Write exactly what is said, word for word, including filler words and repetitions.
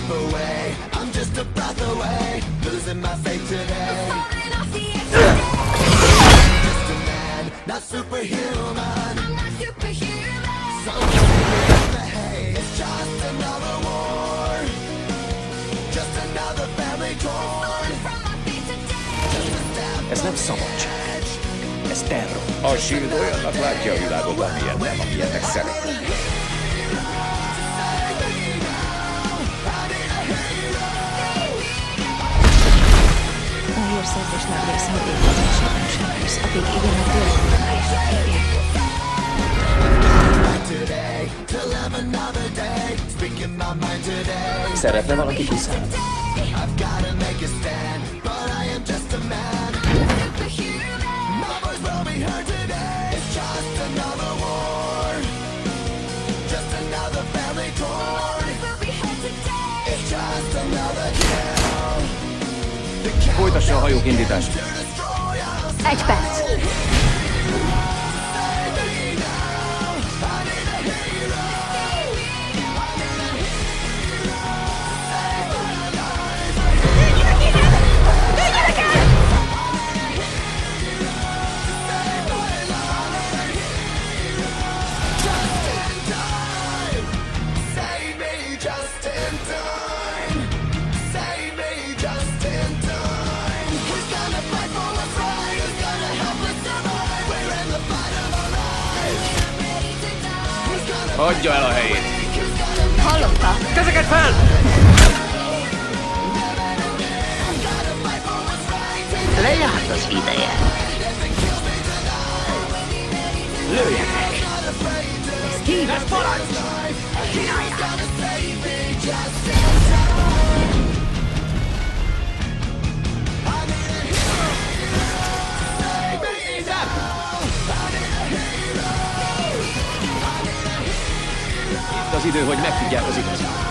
step away. I'm just a breath away, losing my faith today. Just a man, not superhuman. I'm not superhuman. Something in the hay, it's just another war. Just another family torn. Ez nem szabadság. Ez terror. A Shield olyannak látja a világot, amilyen nem, amilyennek szeretne. A hírszerzés nagy része, hogy létezésében sem hisz, akik igen a tőlekulmáját kérjék. Szeretne valaki kiszállni? Folytassa a hajók indítását. Egy perc. Hagyja el a helyét! Hallotta? Kezeket fel! Lejárt az ideje. Lőjenek! Ez ki? Ez parancs! Csinálják! Itt az idő, hogy megtudják az igazat.